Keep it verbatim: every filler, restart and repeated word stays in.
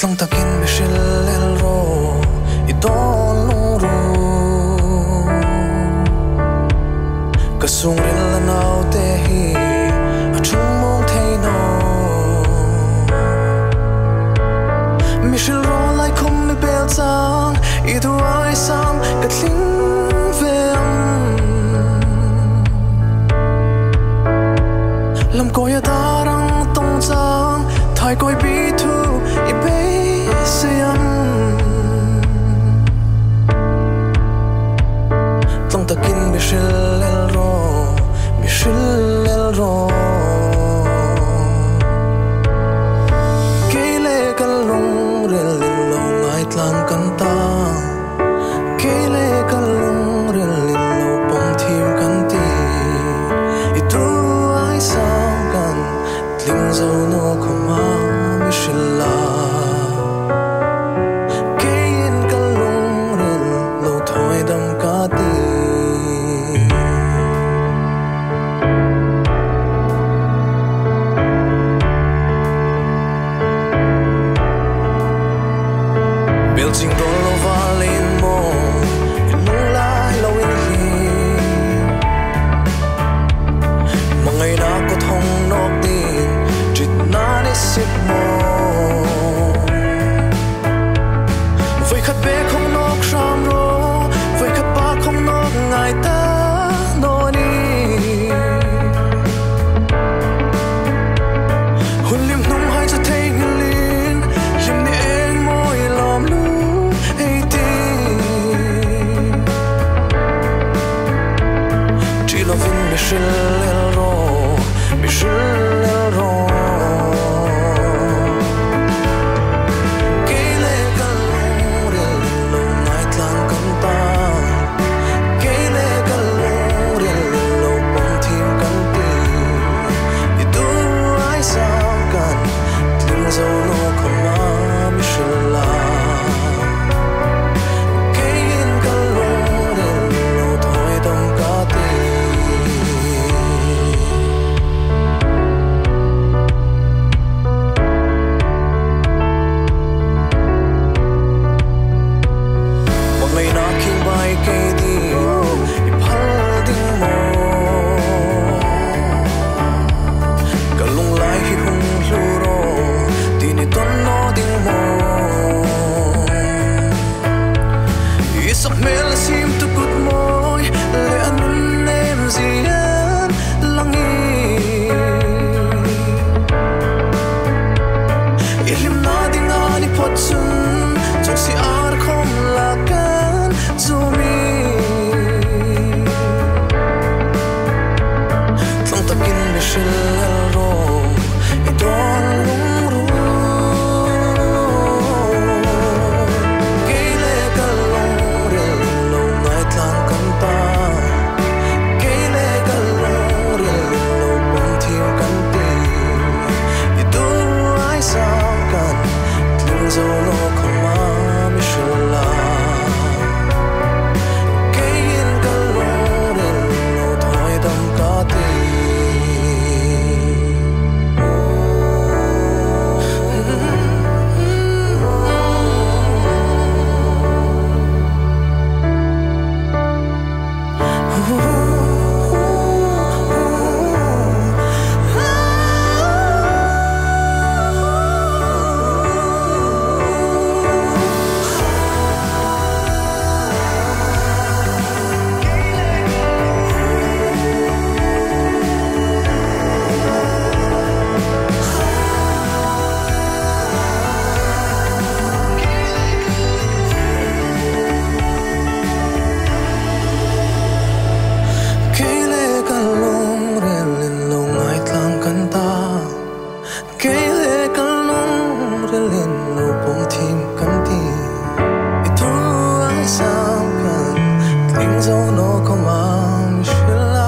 Tlang takin mishil el ro idon lung ru Kasung rin la nau te hi a chung mong thei no Mishil ro lai kum mi bel chang I du ai sam ka tling veam Lam koya darang tong chang Thai koi bi thu I be siam Tlang takin mishil el ro Mishil el ro Kei le ka lungril in lo ngai tlang kan ta Kei le ka lungril in lo pom thim kan ti I tu ai sam kan tling zo no khoma mishil la Kei in ka lungril lo thoi dam ka ti Jing do lo valin mo in nung lai lo in hi Mangai na ko thong nok din Jit na ni sit mo Vui khat be không nok sham ro Vui khat ba không nok ngai ta no ni Hun lim nung hai cho thei ngilin Lim ni eng moi lom lu Mishil el ro, mishil el ro Kei le ka lungril lo ngai tlang kan ta Kei le ka lungril lo pom thim kan ti I du ai sam kan tling zo no khoma mishil la Kei in ka lungril lo thoi dam ka ti Kei di I phal ding mo Ka lung lai hi hung hlu ro Di ni ton no ding mo I sak mel sim tu kut moi Le anun nem zian langi I lim na ding ani pot chun Chung si ar khom lakan Zumi Tlang takin mishil el ro idon lung ru Kei le ka lungril lo ngai tlang kan ta Kei le ka lungril lo pom thim kan ti I du ai sam kan tling zo no khoma mishil la Zo no komam shila